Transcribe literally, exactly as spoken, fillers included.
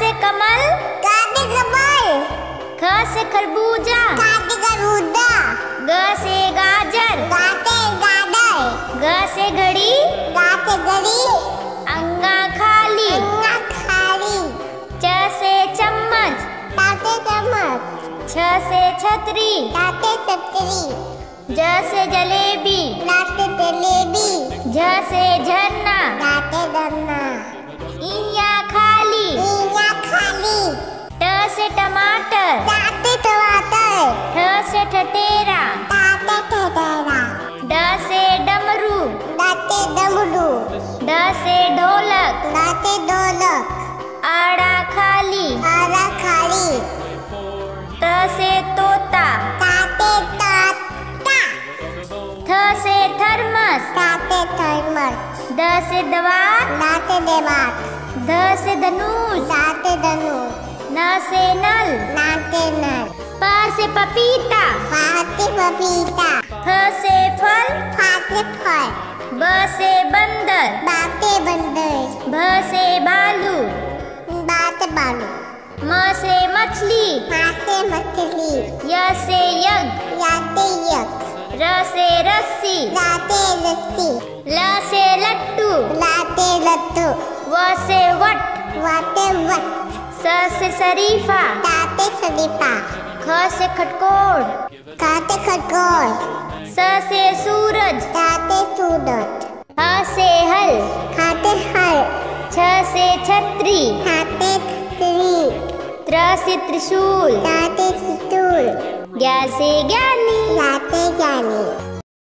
से कमल, क से कमल, ख से खरबूजा, ख से खरबूजा, ग से गाजर, ग से गाजर, घ से घड़ी, घ से घड़ी, अंगा खाली, अंगा खाली, च से चम्मच, च से चम्मच, छ से छतरी, च से छतरी, ज से जलेबी, ज से जलेबी, झ से झरना, झ से झरना, इया खाली, इया खाली, ट से टमाटर, ट से टमाटर, ठ से ठठेरा, ठ से ठठेरा, ड से डमरू, ड से डमरू, ढ से ढोलक, ढ से ढोलक, आड़ा खाली, आड़ा खाली, त से तोता, ता से तोता, थ से थर्मस, ता से थर्मस, द से दवात, द से दीवार, ध से धनुष, द से धनुष, न से नल, न से नल, प से पपीता, फ से पपीता, फ से फल, फ से फल, ब से बंदर, ब से बंदर, भ से भालू, ब से बालू, म से मछली, म से मछली, य से यज्ञ, य से यज्ञ, र से रस्सी, र से रस्सी, ल से लट्टू, ल से लट्टू, व से वट, व से वट, स से शरीफा, ट से शरीफा, ख से खटकोड़, ख से खरगोश, स से सूरज, ट से सूरज, ह से हल, ख से हल, छ से छतरी, ठ से छतरी, त्र से त्रिशूल, ट से त्रिशूल, ज्ञ से ज्ञानी। ज से ज्ञानी।